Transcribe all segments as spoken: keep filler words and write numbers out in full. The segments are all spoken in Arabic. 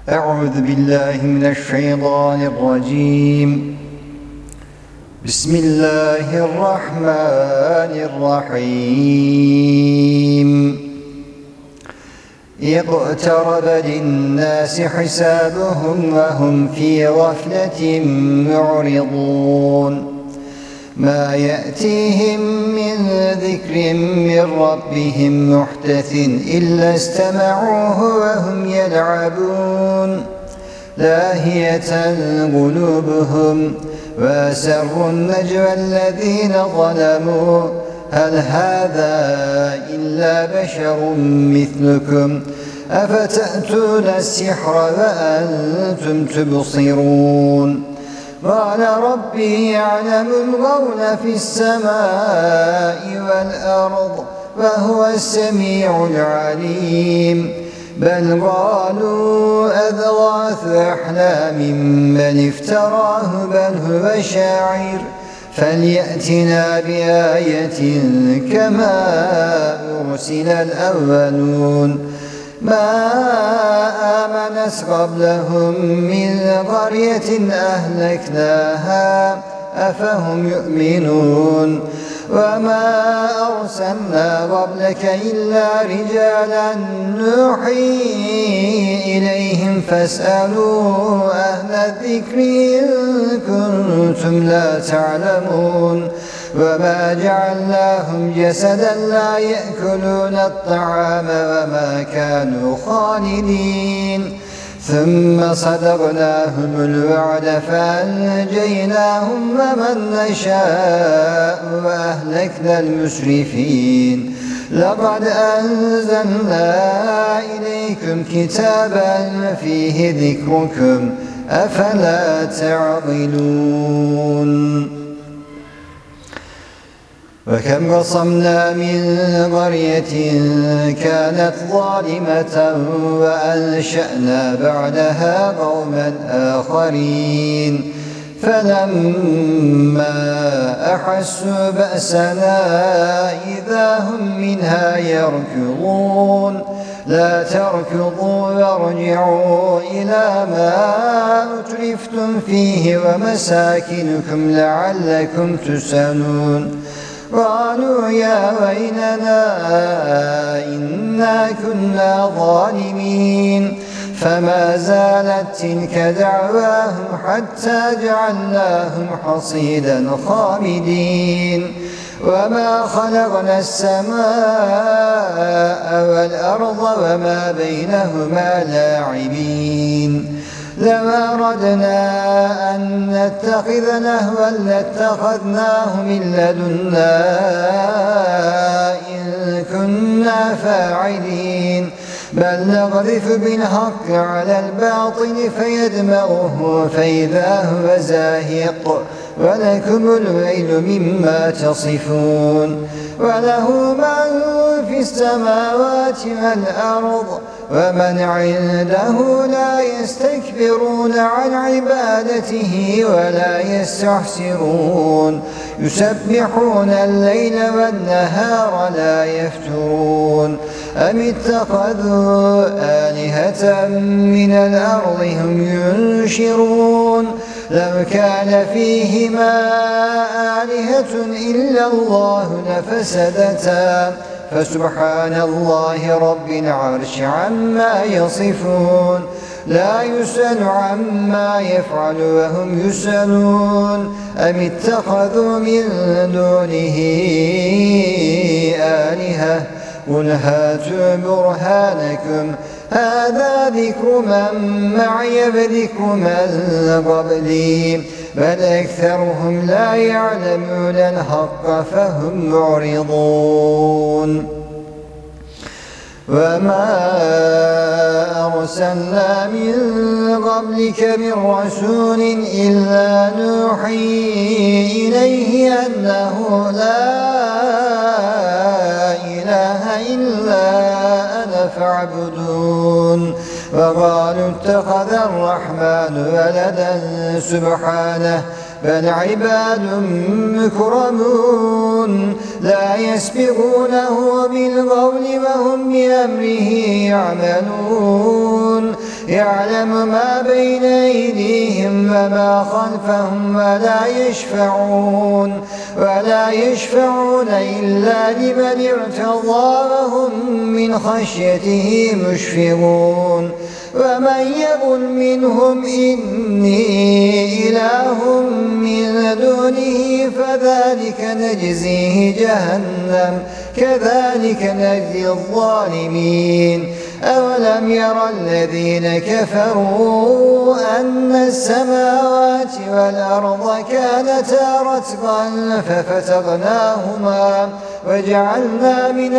أعوذ بالله من الشيطان الرجيم. بسم الله الرحمن الرحيم. اقترب للناس حسابهم وهم في غفلة معرضون. ما يأتيهم من ذكر من ربهم محدث إلا استمعوه وهم يلعبون لاهية قلوبهم وأسروا النجوى الذين ظلموا هل هذا إلا بشر مثلكم أفتأتون السحر وأنتم تبصرون. قال ربي يعلم القول في السماء والأرض وهو السميع العليم. بل قالوا أضغاث أحلام بل افتراه بل هو شاعر فليأتنا بآية كما أرسل الأولون. ما آمنت قبلهم من قرية أهلكناها أفهم يؤمنون. وما أرسلنا قبلك إلا رجالا نوحي إليهم فاسألوا أهل الذكر إن كنتم لا تعلمون. وما جعلناهم جسدا لا يأكلون الطعام وما كانوا خالدين. ثم صدقناهم الوعد فأنجيناهم ومن نشاء وأهلكنا المسرفين. لقد أنزلنا إليكم كتابا فيه ذكركم أفلا تعقلون. وكم قصمنا من قرية كانت ظالمة وأنشأنا بعدها قوما آخرين فلما أحسوا بأسنا إذا هم منها يركضون. لا تركضوا وارجعوا إلى ما أترفتم فيه ومساكنكم لعلكم تسألون. قالوا يا ويلنا إنا كنا ظالمين. فما زالت تلك دعواهم حتى جعلناهم حصيدا خامدين. وما خلقنا السماء والأرض وما بينهما لاعبين. لو أردنا أن نتخذ لهوا لاتخذناه من لدنا إن كنا فاعلين. بل نقذف بالحق على الباطل فيدمغه فإذا هو زاهق ولكم الويل مما تصفون. وله من في السماوات والأرض ومن عنده لا يستكبرون عن عبادته ولا يستحسرون. يسبحون الليل والنهار لا يفترون. أم اتخذوا آلهة من الأرض هم ينشرون. لو كان فيهما آلهة إلا الله لفسدتا فسبحان الله رب العرش عما يصفون. لا يسأل عما يفعل وهم يسألون. أم اتخذوا من دونه آلهة قل هاتوا برهانكم هذا ذكر من معي وذكر من قبلي بل أكثرهم لا يعلمون الحق فهم معرضون. وما أرسلنا من قبلك من رسول إلا نوحي إليه أنه لا إله إلا أنا فاعبدون. وقالوا اتخذ الرحمن ولدا سبحانه بل عباد مكرمون لا يسبقونه بالقول وهم بأمره يعملون. يعلم ما بين أيديهم وما خلفهم ولا يشفعون ولا يشفعون إلا لمن ارتضى وهم من خشيته مشفقون ومن يقل منهم إني إله من دونه فذلك نجزيه جهنم كذلك نجزي الظالمين أولم يرى الذين كفروا أن السماوات والأرض كانتا رتقا ففتقناهما وجعلنا من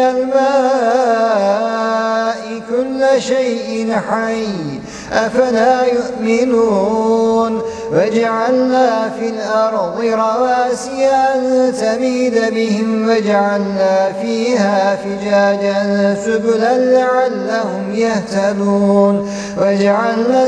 الماء كل شيء حي أفلا يؤمنون وجعلنا في الأرض رواسي أن تميد بهم وجعلنا فيها فجاجا سبلا لعلهم يهتدون وجعلنا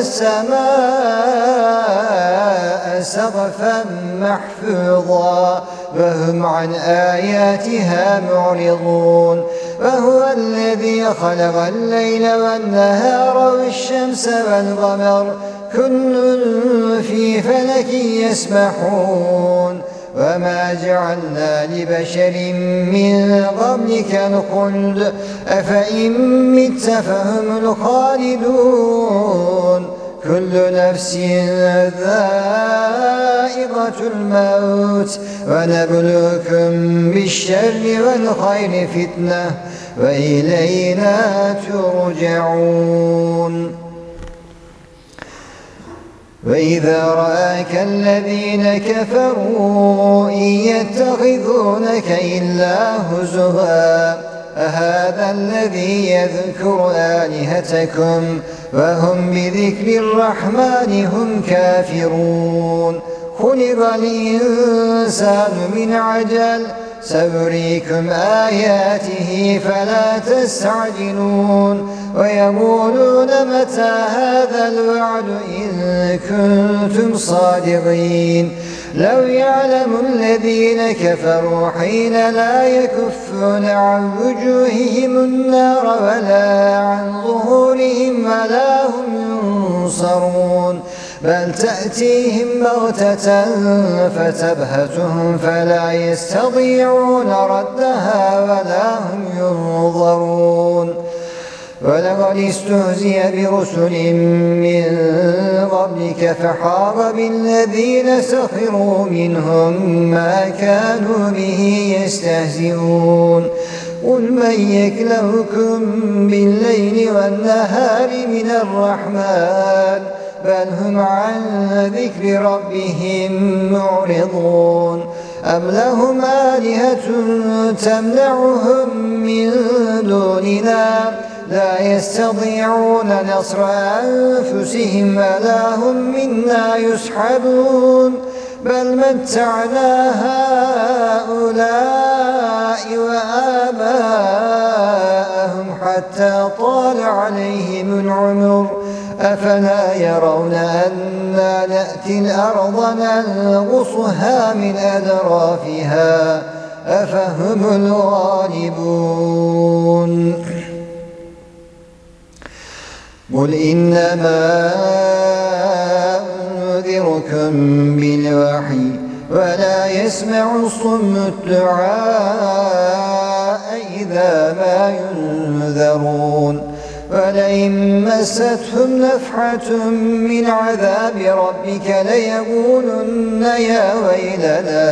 السماء سقفا محفوظا وهم عن آياتها معرضون وهو الذي خلق الليل والنهار والشمس والقمر كل في فلك يسبحون وما جعلنا لبشر من قبلك الخلد أفإن مت فهم الخالدون كل نفس ذائقة الموت ونبلوكم بالشر والخير فتنة وإلينا ترجعون وإذا رآك الذين كفروا إن يتخذونك إلا هزوا أهذا الذي يذكر آلهتكم وهم بذكر الرحمن هم كافرون خلق الإنسان من عجل سأريكم آياته فلا تستعجلون ويقولون متى هذا الوعد إن كنتم صادقين لو يعلم الذين كفروا حين لا يكفون عن وجوههم النار ولا عن ظهورهم ولا هم ينصرون بل تأتيهم بغتة فتبهتهم فلا يستطيعون ردها ولا هم ينظرون ولقد استهزئ برسل من قبلك فحاق بالذين سخروا منهم ما كانوا به يستهزئون قل من يكلؤكم بالليل والنهار من الرحمن بل هم عن ذكر ربهم معرضون أم لهم آلهة تمنعهم من دوننا لا يستطيعون نصر أنفسهم ولا هم منا يسحبون بل متعنا هؤلاء وآباءهم حتى طال عليهم العمر أفلا يرون أنا نأتي الأرض ننقصها من أدرافها أفهم الغالبون قل إنما أنذركم بالوحي ولا يسمع الصم الدعاء إذا ما ينذرون ولئن مستهم نفحة من عذاب ربك ليقولن يا ويلنا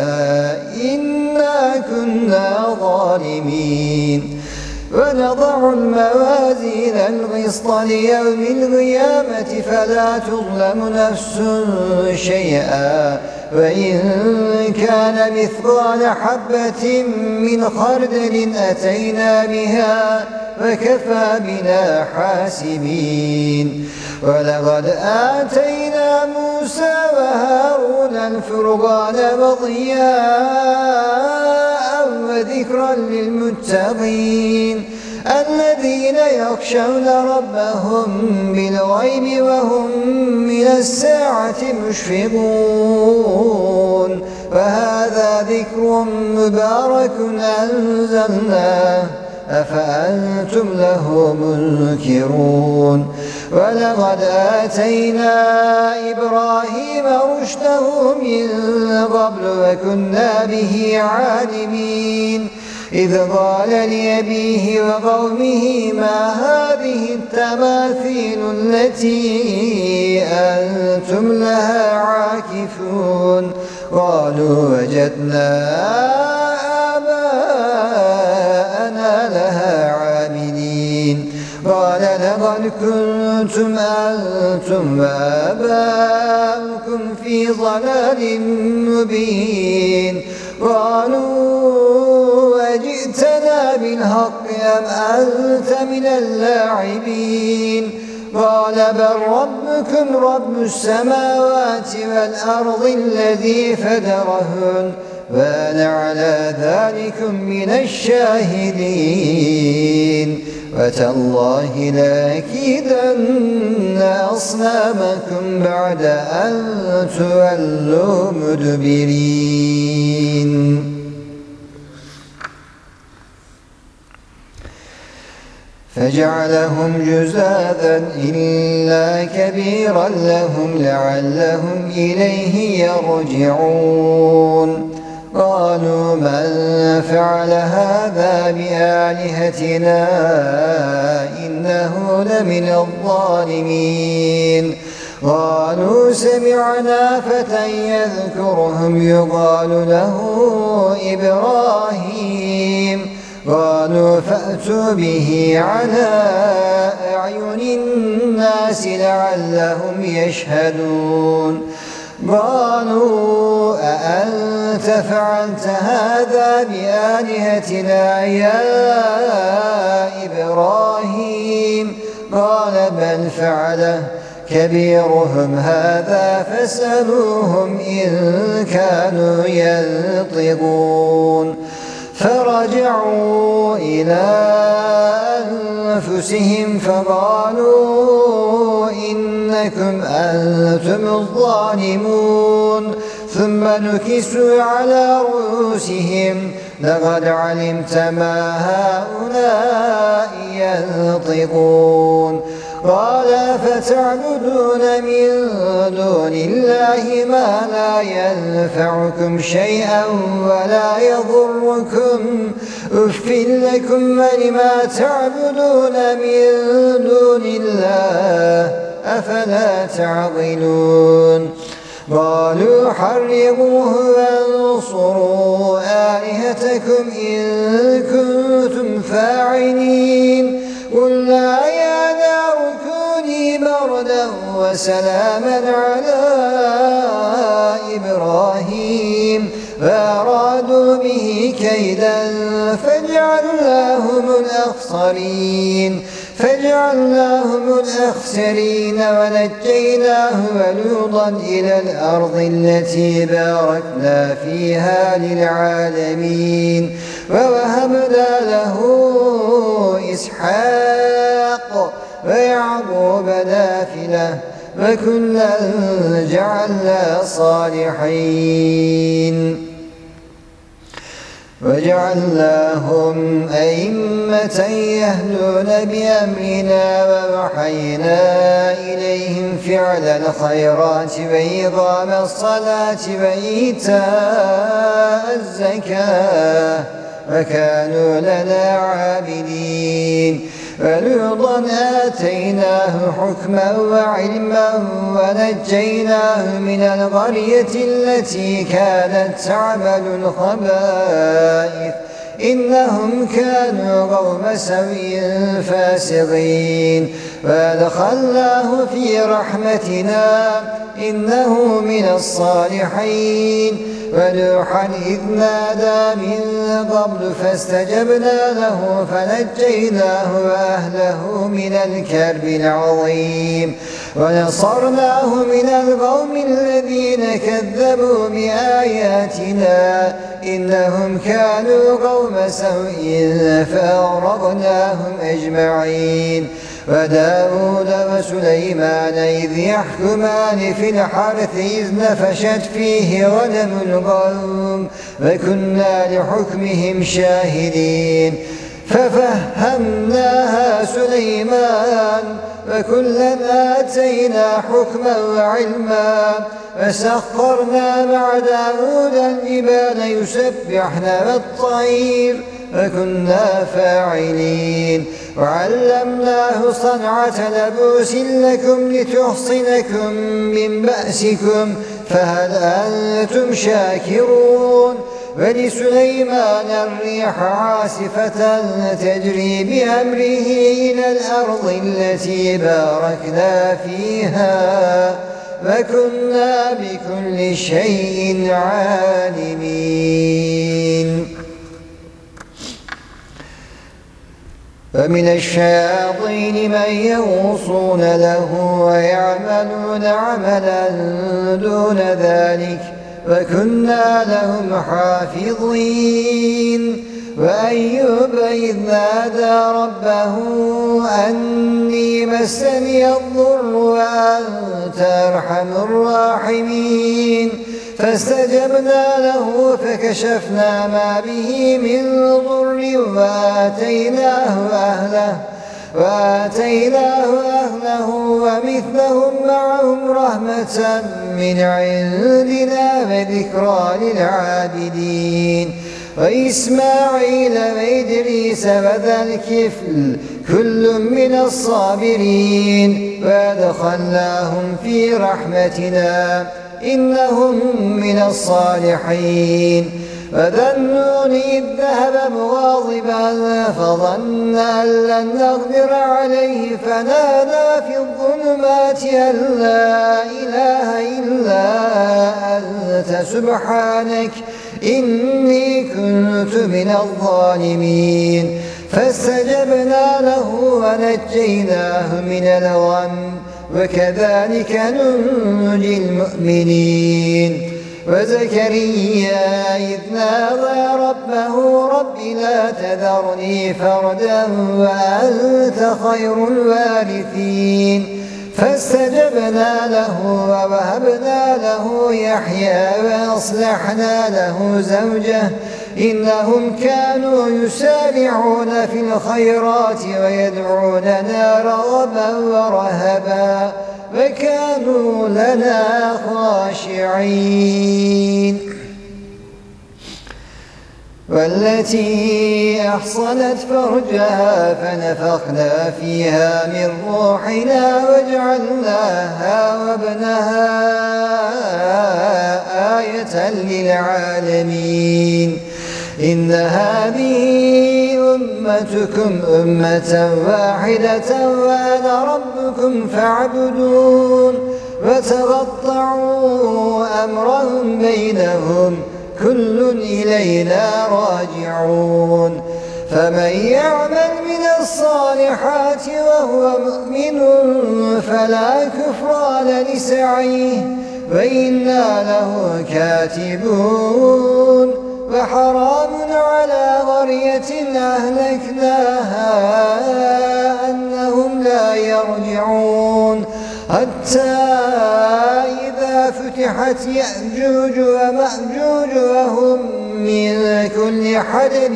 إنا كنا ظالمين ونضع الموازين القسط ليوم القيامة فلا تظلم نفس شيئا وإن كان مثقال حبة من خردل أتينا بها وكفى بنا حاسبين ولقد آتينا موسى وهارون الفرقان وضياء وذكرا للمتقين الذين يخشون ربهم بالغيب وهم من الساعة مشفقون وهذا ذكر مبارك أنزلناه أفأنتم له منكرون ولقد آتينا إبراهيم رشده من قبل وكنا به عالمين إذ قال لأبيه وقومه ما هذه التماثيل التي أنتم لها عاكفون قالوا وجدنا آباءنا لها عابدين قال لقد كنتم أنتم وآباؤكم في ضلال مبين قالوا أجئتنا بالحق أم أنت من اللاعبين قال بل ربكم رب السماوات والأرض الذي فدرهن وأنا على ذلكم من الشاهدين وتالله لأكيدن أصنامكم بعد أن تولوا مدبرين فجعلهم جزاذا إلا كبيرا لهم لعلهم إليه يرجعون قالوا من فعل هذا بآلهتنا إنه لمن الظالمين قالوا سمعنا فتى يذكرهم يقال له إبراهيم قالوا فأتوا به على أعين الناس لعلهم يشهدون قالوا أأنت فعلت هذا بآلهتنا يا إبراهيم قال بل فعله كبيرهم هذا فاسألوهم إن كانوا ينطقون فرجعوا إلى أنفسهم فقالوا إنكم أنتم الظالمون ثم نكسوا على رؤوسهم لقد علمت ما هؤلاء ينطقون قال فتعبدون من دون الله ما لا ينفعكم شيئا ولا يضركم أف لكم ولما تعبدون من دون الله أفلا تعقلون قالوا حرقوه وانصروا آلهتكم إن كنتم فاعلين قلنا يا نار كوني بردا وسلاما على إبراهيم فأرادوا به كيدا فجعلناهم الأخسرين فجعلناهم الأخسرين ونجيناه ولوطا إلى الأرض التي باركنا فيها للعالمين ووهبنا له إسحاق ويعقوب نافلة وكلا جعلنا صالحين وجعلناهم أئمة يهدون بأمرنا ووحينا إليهم فعل الخيرات وإقام الصلاة وإيتاء الزكاة وكانوا لنا عابدين ولوطا آتيناه حكما وعلما ونجيناه من القرية التي كانت تعمل الخبائث إنهم كانوا قوم سوء فاسقين وأدخلناه في رحمتنا إنه من الصالحين ونوحا إذ نادى من قبل فاستجبنا له فنجيناه وأهله من الكرب العظيم ونصرناه من القوم الذين كذبوا بآياتنا إنهم كانوا قوم سوء فأغرقناهم أجمعين وداود وسليمان إذ يحكمان في الحرث إذ نفشت فيه غنم القوم وكنا لحكمهم شاهدين ففهمناها سليمان وكلا آتينا حكما وعلما فسخرنا مع داود الجبال يسبحن والطير وكنا فاعلين وعلمناه صنعة لبوس لكم لتحصنكم من بأسكم فهل أنتم شاكرون ولسليمان الريح عاصفة تجري بأمره إلى الأرض التي باركنا فيها وكنا بكل شيء عالمين ومن الشياطين من يغوصون له ويعملون عملا دون ذلك وكنا لهم حافظين وأيوب إذ نادى ربه أني مسني الضر وأنت أرحم الراحمين فاستجبنا له فكشفنا ما به من ضر وآتيناه أهله وآتيناه أهله ومثلهم معهم رحمة من عندنا وذكرى للعابدين وإسماعيل وإدريس وذا الكفل كل من الصابرين وأدخلناهم في رحمتنا إنهم من الصالحين وذا النون إذ ذهب مغاضبا فظن أن لن نقدر عليه فنادى في الظلمات أن لا إله إلا أنت سبحانك إني كنت من الظالمين فاستجبنا له ونجيناه من الغم وكذلك ننجي المؤمنين وزكريا إذ نادى ربه رب لا تذرني فردا وأنت خير الوارثين فاستجبنا له ووهبنا له يحيى وأصلحنا له زوجه إنهم كانوا يسارعون في الخيرات ويدعوننا رغبا ورهبا وكانوا لنا خاشعين والتي أحصنت فرجها فنفخنا فيها من روحنا وجعلناها وابنها آية للعالمين إن هذه أمتكم أمة واحدة وأنا ربكم فاعبدون وتقطعوا أمرهم بينهم كل إلينا راجعون فمن يعمل من الصالحات وهو مؤمن فلا كفران لسعيه وإنا له كاتبون وحرام على قرية أهلكناها أنهم لا يرجعون حتى إذا فتحت يأجوج ومأجوج وهم من كل حدب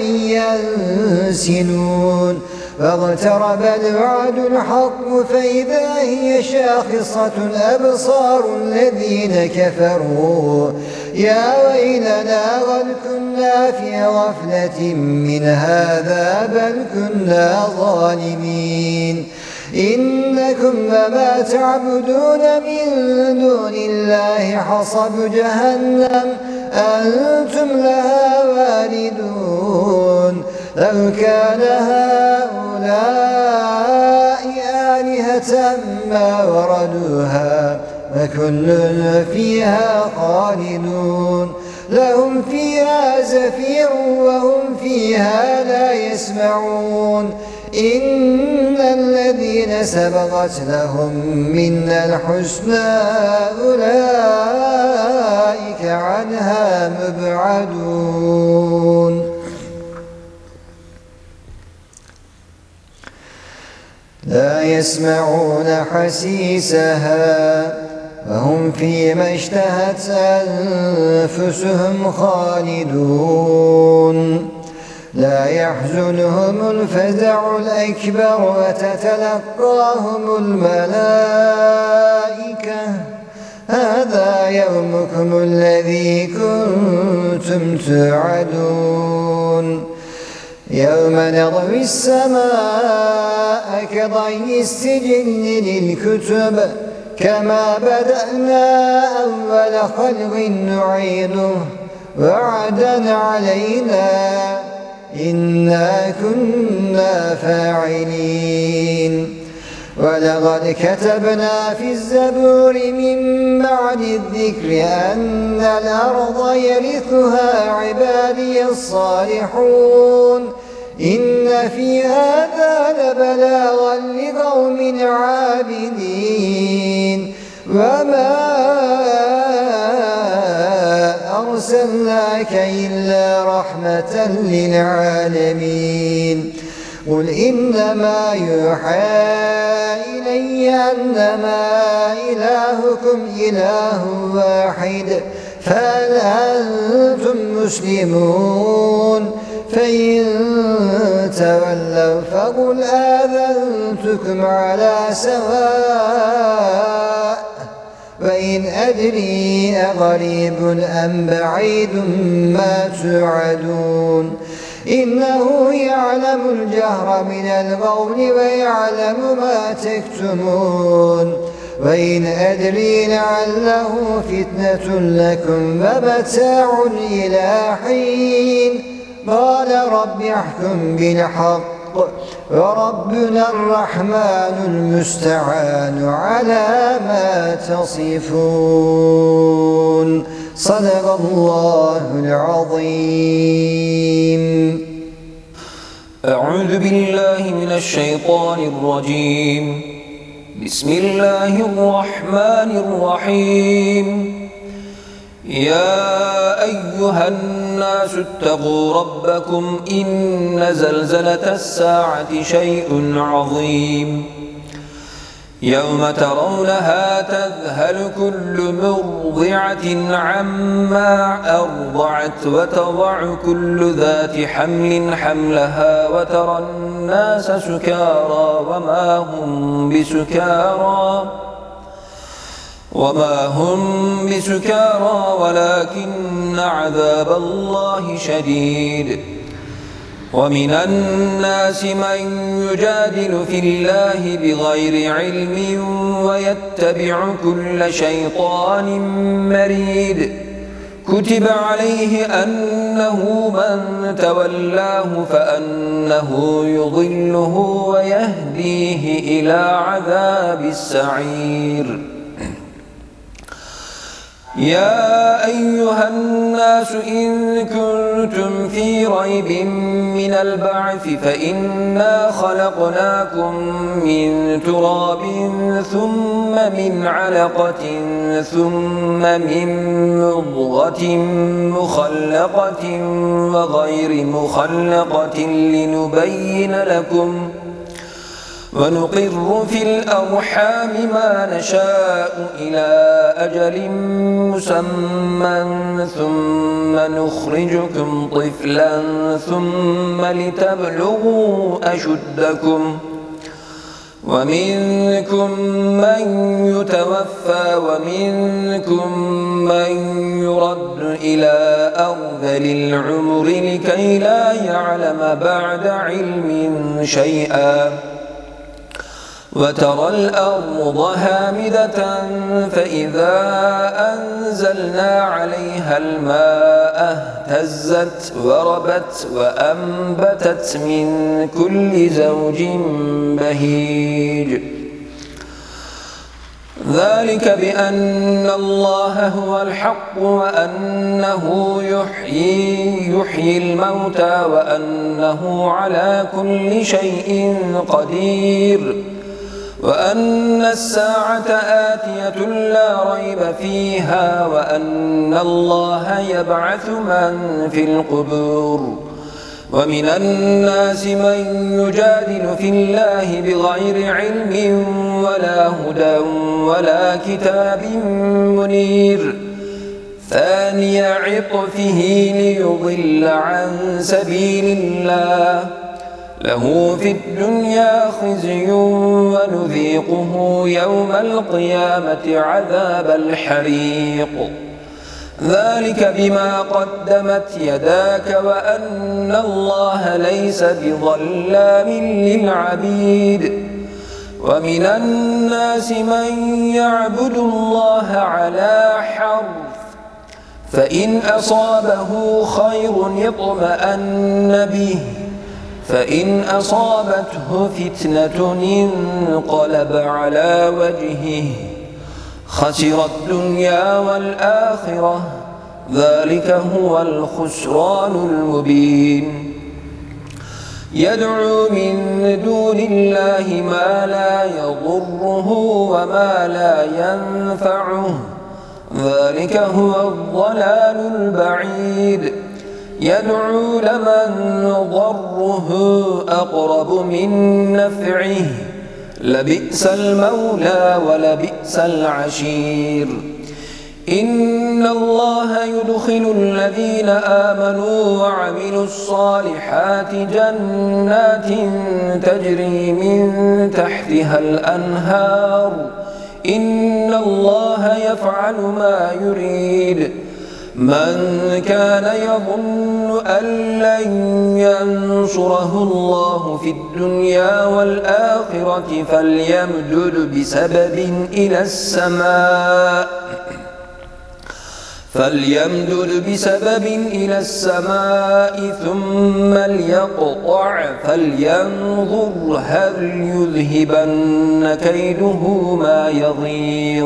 ينسلون واقترب الوعد الحق فإذا هي شاخصة أبصار الذين كفروا يا ويلنا قد كنا في غفلة من هذا بل كنا ظالمين إنكم وما تعبدون من دون الله حصب جهنم أنتم لها واردون لو كان هؤلاء آلهة ما وردوها وكل فيها خالدون لهم فيها زفير وهم فيها لا يسمعون إن الذين سبقت لهم منا الحسنى أولئك عنها مبعدون لا يسمعون حسيسها وهم فيما اشتهت أنفسهم خالدون لا يحزنهم الفزع الأكبر وتتلقاهم الملائكة هذا يومكم الذي كنتم توعدون يوم نطوي السماء كطي السجل للكتب كما بدأنا أول خلق نعيده وعدا علينا إنا كنا فاعلين ولقد كتبنا في الزبور من بعد الذكر أن الأرض يرثها عبادي الصالحون إن في هذا لبلاغا لقوم عابدين وما أرسلناك إلا رحمة للعالمين قل إنما يوحى إلي أنما إلهكم إله واحد فهل أنتم مسلمون فإن تولوا فقل آذنتكم على سواء وإن أدري أقريب أم بعيد ما توعدون إنه يعلم الجهر من القول ويعلم ما تكتمون وإن أدري لعله فتنة لكم ومتاع إلى حين قال رب احكم بالحق وربنا الرحمن المستعان على ما تصفون صدق الله العظيم. أعوذ بالله من الشيطان الرجيم. بسم الله الرحمن الرحيم. يا أيها الناس اتقوا ربكم إن زلزلة الساعة شيء عظيم يوم ترونها تذهل كل مرضعة عما أرضعت وتضع كل ذات حمل حملها وترى الناس سكارى وما هم بسكارى وما هم بسكارى ولكن عذاب الله شديد. ومن الناس من يجادل في الله بغير علم ويتبع كل شيطان مريد كتب عليه أنه من تولاه فأنه يضله ويهديه إلى عذاب السعير. يا أيها الناس إن كنتم في ريب من البعث فإنا خلقناكم من تراب ثم من علقة ثم من مضغة مخلقة وغير مخلقة لنبين لكم ونقر في الأرحام ما نشاء إلى أجل مسمى ثم نخرجكم طفلا ثم لتبلغوا أشدكم ومنكم من يتوفى ومنكم من يرد إلى أرذل العمر لكي لا يعلم بعد علم شيئا وترى الأرض هامدة فإذا أنزلنا عليها الماء اهتزت وربت وأنبتت من كل زوج بهيج. ذلك بأن الله هو الحق وأنه يحيي, يحيي الموتى وأنه على كل شيء قدير وأن الساعة آتية لا ريب فيها وأن الله يبعث من في القبور. ومن الناس من يجادل في الله بغير علم ولا هدى ولا كتاب منير ثاني عطفه ليضل عن سبيل الله له في الدنيا خزي ونذيقه يوم القيامة عذاب الحريق ذلك بما قدمت يداك وأن الله ليس بظلام للعبيد ومن الناس من يعبد الله على حرف فإن أصابه خير اطمأن به فإن أصابته فتنة انقلب على وجهه خسر الدنيا والآخرة ذلك هو الخسران المبين يدعو من دون الله ما لا يضره وما لا ينفعه ذلك هو الضلال البعيد يدعو لمن ضره أقرب من نفعه لبئس المولى ولبئس العشير إن الله يدخل الذين آمنوا وعملوا الصالحات جنات تجري من تحتها الأنهار إن الله يفعل ما يريد من كان يظن أن لن ينصره الله في الدنيا والآخرة فليمدد بسبب إلى السماء فليمدد بسبب إلى السماء ثم ليقطع فلينظر هل يذهبن كيده ما يغيظ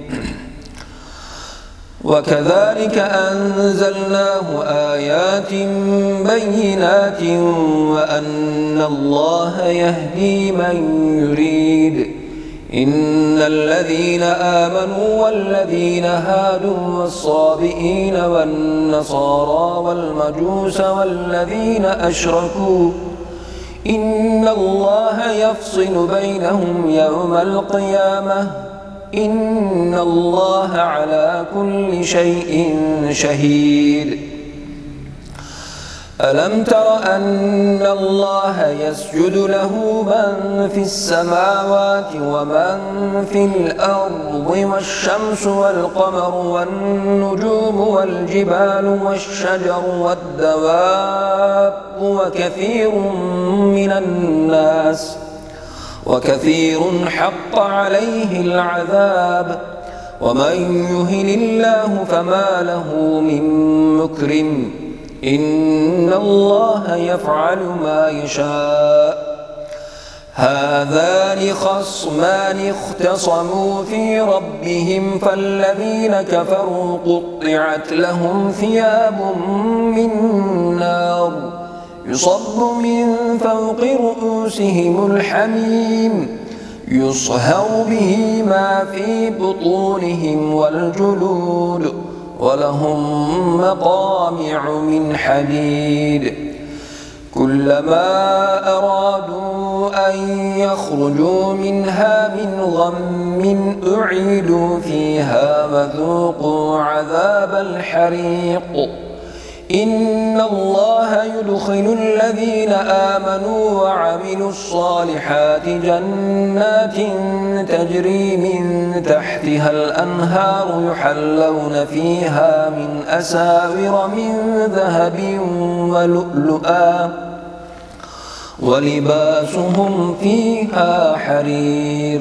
وكذلك أنزلناه آيات بينات وأن الله يهدي من يريد إن الذين آمنوا والذين هادوا والصابئين والنصارى والمجوس والذين أشركوا إن الله يفصل بينهم يوم القيامة إن الله على كل شيء شهيد ألم تر أن الله يسجد له من في السماوات ومن في الأرض والشمس والقمر والنجوم والجبال والشجر والدواب وكثير من الناس وكثير حق عليه العذاب ومن يهن الله فما له من مكرم إن الله يفعل ما يشاء هذان خصمان اختصموا في ربهم فالذين كفروا قطعت لهم ثياب من نار يصب من فوق رؤوسهم الحميم يصهر به ما في بطونهم والجلود ولهم مقامع من حديد كلما أرادوا أن يخرجوا منها من غم أعيدوا فيها وذوقوا عذاب الحريق إن الله يدخل الذين آمنوا وعملوا الصالحات جنات تجري من تحتها الأنهار يحلون فيها من أساور من ذهب ولؤلؤا ولباسهم فيها حرير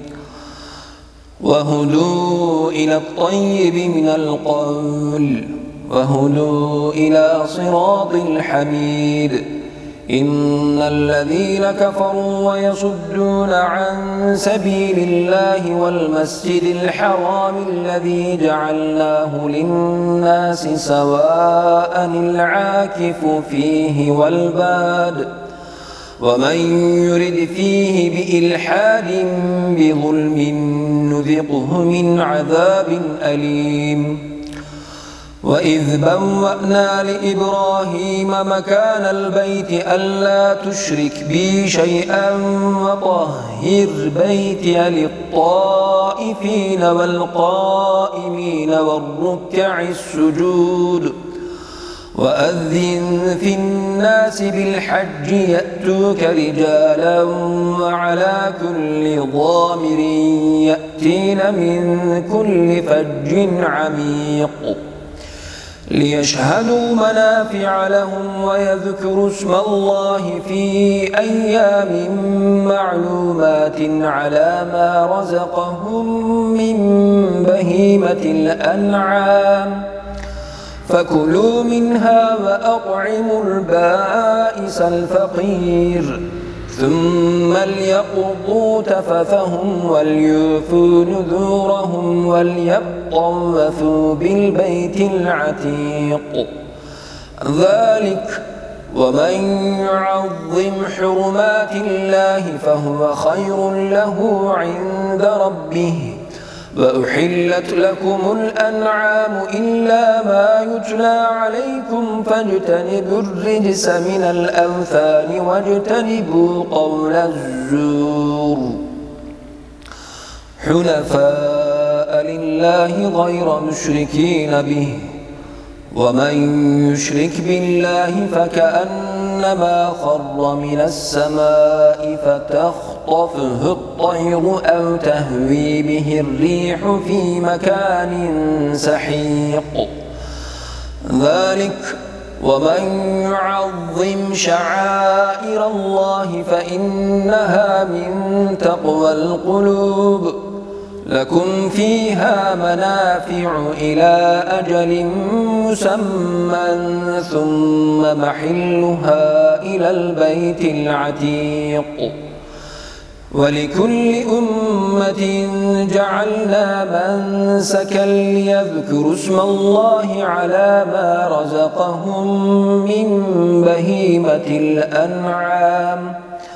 وهدوا إلى الطيب من القول وهدوا إلى صراط الحميد إن الذين كفروا ويصدون عن سبيل الله والمسجد الحرام الذي جعلناه للناس سواء العاكف فيه والباد ومن يرد فيه بإلحاد بظلم نذقه من عذاب أليم وإذ بوأنا لإبراهيم مكان البيت ألا تشرك بي شيئا وطهر بيتي للطائفين والقائمين والركع السجود وأذن في الناس بالحج يأتوك رجالا وعلى كل ضامر يأتين من كل فج عميق ليشهدوا منافع لهم ويذكروا اسم الله في أيام معلومات على ما رزقهم من بهيمة الأنعام فكلوا منها وأطعموا البائس الفقير ثم ليقضوا تفثهم وليوفوا نذورهم وليطوفوا بالبيت العتيق ذلك ومن يعظم حرمات الله فهو خير له عند ربه وأحلت لكم الأنعام إلا ما يتلى عليكم فاجتنبوا الرجس من الأوثان واجتنبوا قول الزور حنفاء لله غير مشركين به ومن يشرك بالله فكأنما خر من السماء فتخطفه الطير أو تهوي به الريح في مكان سحيق ذلك ومن يعظم شعائر الله فإنها من تقوى القلوب لكم فيها منافع إلى أجل مسمى ثم محلها إلى البيت العتيق ولكل أمة جعلنا منسكا ليذكروا اسم الله على ما رزقهم من بهيمة الأنعام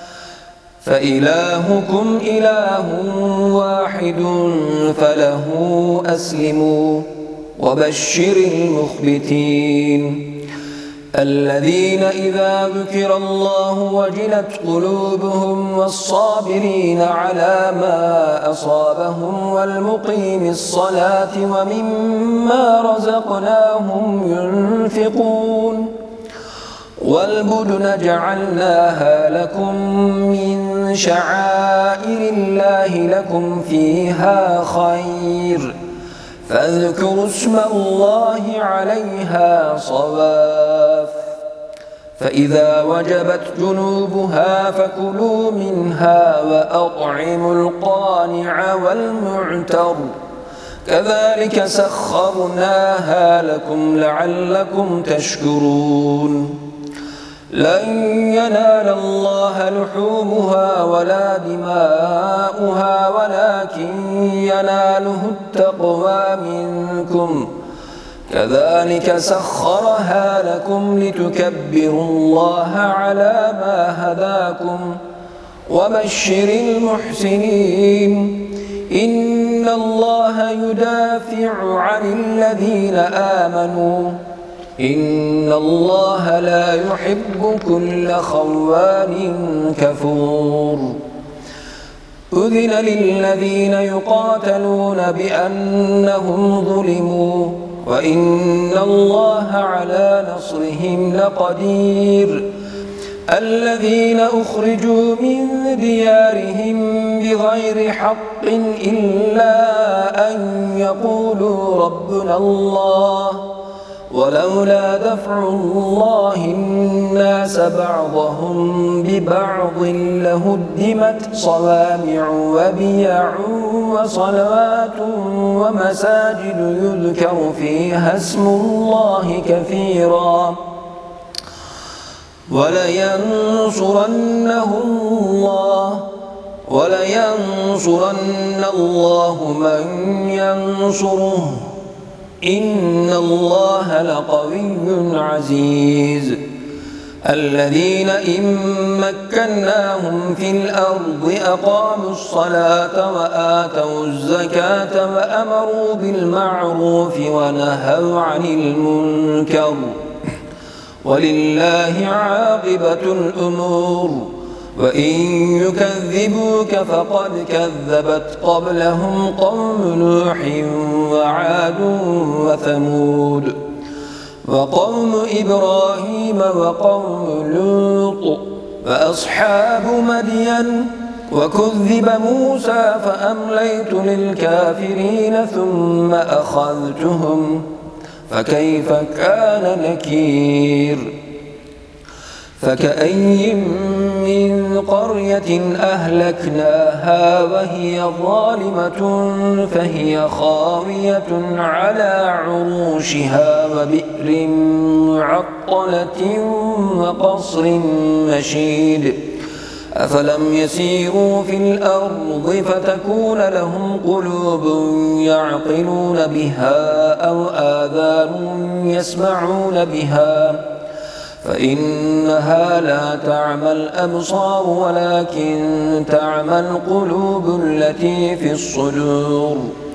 فإلهكم إله واحد فله أسلموا وبشر المخبتين الذين إذا ذكر الله وجلت قلوبهم والصابرين على ما أصابهم والمقيم الصلاة ومما رزقناهم ينفقون والبدن جعلناها لكم من شعائر الله لكم فيها خير فاذكروا اسم الله عليها صواف فإذا وجبت جنوبها فكلوا منها وأطعموا القانع والمعتر كذلك سخرناها لكم لعلكم تشكرون لن ينال الله لحومها ولا دماؤها ولكن يناله التقوى منكم كذلك سخرها لكم لتكبروا الله على ما هداكم وبشر المحسنين إن الله يدافع عن الذين آمنوا إن الله لا يحب كل خوان كفور أذن للذين يقاتلون بأنهم ظلموا وإن الله على نصرهم لقدير الذين أخرجوا من ديارهم بغير حق إلا أن يقولوا ربنا الله ولولا دفع الله الناس بعضهم ببعض لهدمت صوامع وبيع وصلوات ومساجد يذكر فيها اسم الله كثيرا ولينصرنه الله ولينصرن الله من ينصره إن الله لقوي عزيز الذين إن مكناهم في الأرض أقاموا الصلاة وآتوا الزكاة وأمروا بالمعروف ونهوا عن المنكر ولله عاقبة الأمور وإن يكذبوك فقد كذبت قبلهم قوم نوح وعاد وثمود وقوم إبراهيم وقوم لوط وأصحاب مدين وكذب موسى فأمليت للكافرين ثم أخذتهم فكيف كان نكير فكأي من قرية أهلكناها وهي ظالمة فهي خاوية على عروشها وبئر معطلة وقصر مشيد أفلم يسيروا في الأرض فتكون لهم قلوب يعقلون بها أو آذان يسمعون بها فإنها لا تعمى الأبصار ولكن تعمى القلوب التي في الصدور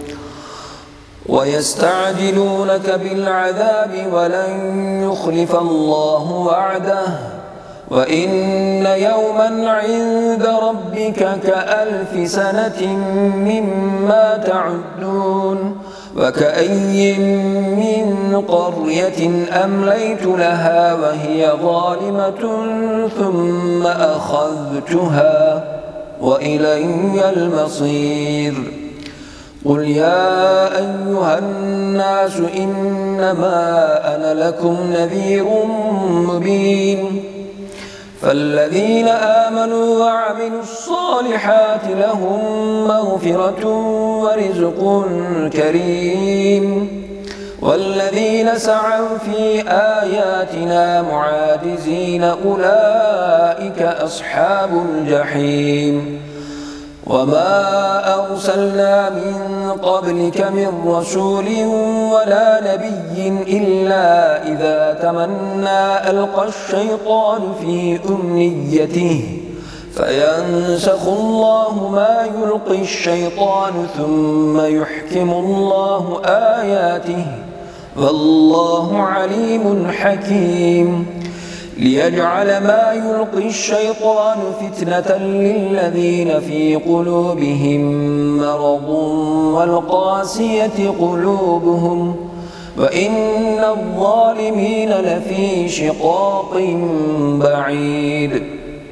ويستعجلونك بالعذاب ولن يخلف الله وعده وإن يوما عند ربك كألف سنة مما تعدون وكأي من قرية أمليت لها وهي ظالمة ثم أخذتها وإلي المصير قل يا أيها الناس إنما أنا لكم نذير مبين فالذين آمنوا وعملوا الصالحات لهم مغفرة ورزق كريم والذين سعوا في آياتنا معاجزين أولئك أصحاب الجحيم وما أرسلنا من قبلك من رسول ولا نبي إلا إذا تمنى ألقى الشيطان في أمنيته فينسخ الله ما يلقي الشيطان ثم يحكم الله آياته والله عليم حكيم ليجعل ما يلقي الشيطان فتنة للذين في قلوبهم مرض والقاسية قلوبهم وإن الظالمين لفي شقاق بعيد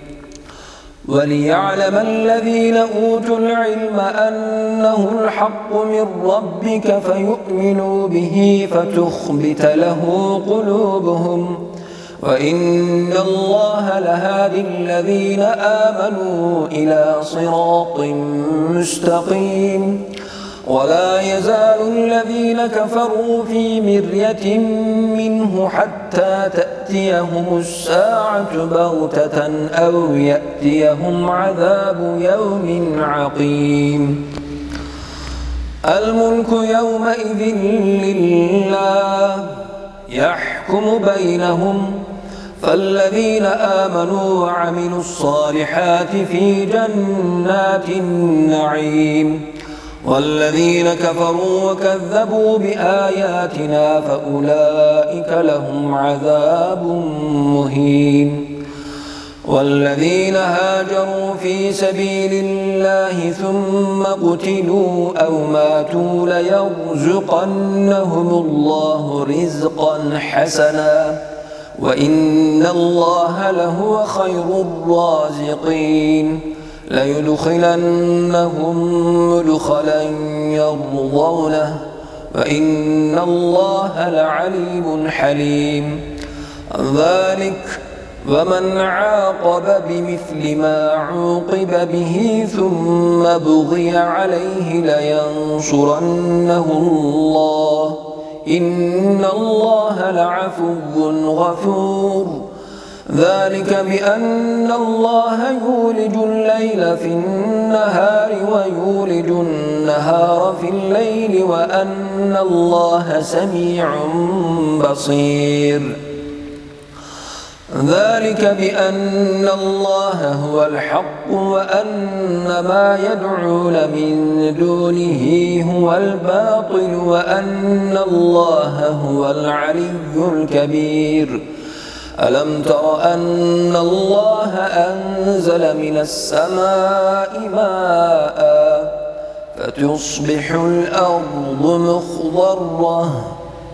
وليعلم الذين أوتوا العلم أنه الحق من ربك فيؤمنوا به فتخبت له قلوبهم وإن الله لهادي الذين آمنوا إلى صراط مستقيم ولا يزال الذين كفروا في مرية منه حتى تأتيهم الساعة بغتة أو يأتيهم عذاب يوم عقيم الملك يومئذ لله يحكم بينهم فالذين آمنوا وعملوا الصالحات في جنات النعيم والذين كفروا وكذبوا بآياتنا فأولئك لهم عذاب مهين والذين هاجروا في سبيل الله ثم قتلوا أو ماتوا ليرزقنهم الله رزقا حسنا وإن الله لهو خير الرازقين ليدخلنهم مدخلا يرضونه وإن الله لعليم حليم ذلك ومن عاقب بمثل ما عوقب به ثم بغي عليه لينصرنه الله إن الله لعفو غفور ذلك بأن الله يولج الليل في النهار ويولج النهار في الليل وأن الله سميع بصير ذلك بأن الله هو الحق وأن ما يدعون من دونه هو الباطل وأن الله هو العلي الكبير. ألم تر أن الله أنزل من السماء ماء فتصبح الأرض مخضرة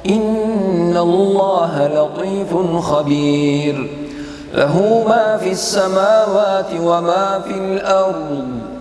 إن الله لطيف خبير له ما في السماوات وما في الأرض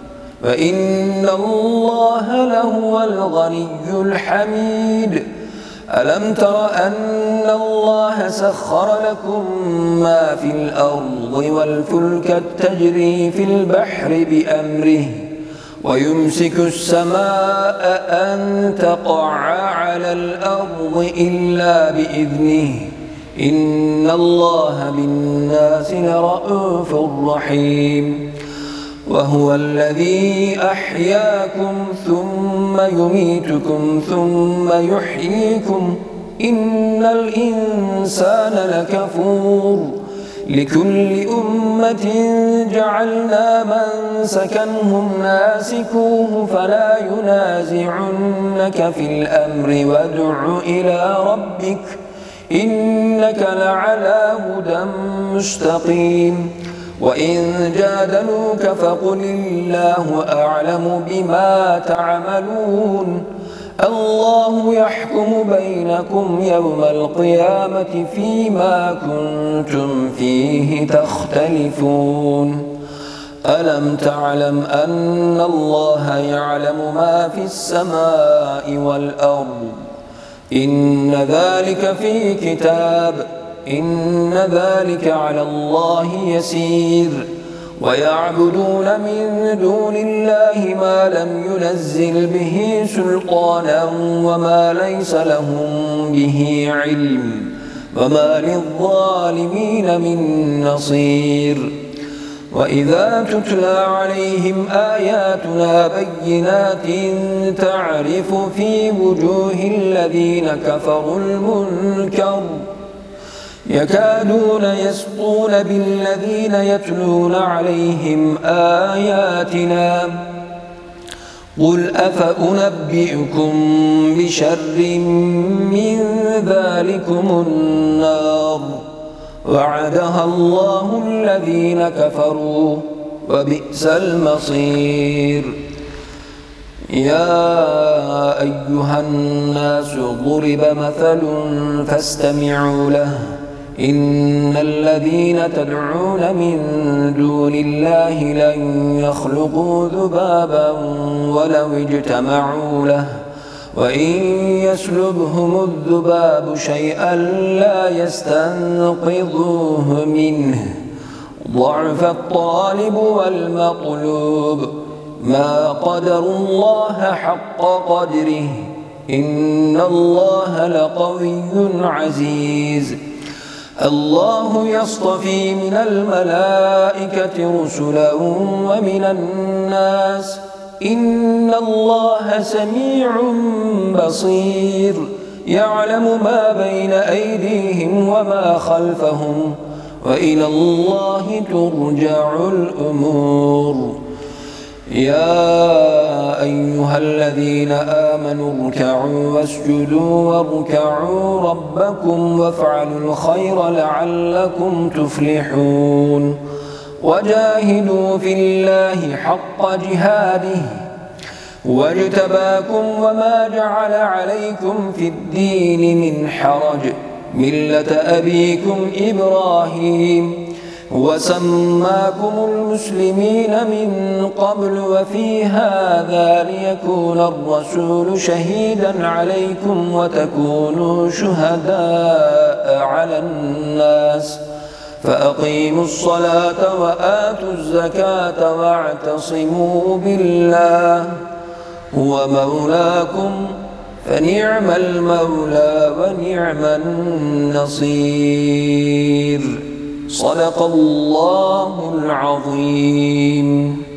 وإن الله لهو الغني الحميد. ألم تر أن الله سخر لكم ما في الأرض والفلك تجري في البحر بأمره ويمسك السماء أن تقع على الأرض إلا بإذنه إن الله بالناس لرءوف رحيم. وهو الذي أحياكم ثم يميتكم ثم يحييكم إن الإنسان لكفور. لكل أمة جعلنا منسكا هم ناسكوه فلا ينازعنك في الأمر وادع إلى ربك إنك لعلى هدى مستقيم. وإن جادلوك فقل الله أعلم بما تعملون الله يحكم بينكم يوم القيامة فيما كنتم فيه تختلفون. ألم تعلم أن الله يعلم ما في السماء والأرض إن ذلك في كتاب إن ذلك على الله يسير. ويعبدون من دون الله ما لم ينزل به سلطانا وما ليس لهم به علم وما للظالمين من نصير. وإذا تتلى عليهم آياتنا بينات تعرف في وجوه الذين كفروا المنكر يكادون يسطون بالذين يتلون عليهم آياتنا قل أفأنبئكم بشر من ذلكم النار وعدها الله الذين كفروا وبئس المصير. يا أيها الناس ضرب مثل فاستمعوا له إن الذين تدعون من دون الله لن يخلقوا ذبابا ولو اجتمعوا له وإن يسلبهم الذباب شيئا لا يستنقذوه منه ضعف الطالب والمطلوب ما قدروا الله حق قدره إن الله لقوي عزيز. الله يصطفي من الملائكة رسلا ومن الناس إن الله سميع بصير يعلم ما بين أيديهم وما خلفهم وإلى الله ترجع الأمور. يا أيها الذين آمنوا اركعوا واسجدوا واركعوا ربكم وافعلوا الخير لعلكم تفلحون. وجاهدوا في الله حق جهاده واجتباكم وما جعل عليكم في الدين من حرج ملة أبيكم إبراهيم وسماكم المسلمين من قبل وفي هذا ليكون الرسول شهيدا عليكم وتكونوا شهداء على الناس فأقيموا الصلاة وآتوا الزكاة واعتصموا بالله هو مولاكم فنعم المولى ونعم النصير. صدق الله العظيم.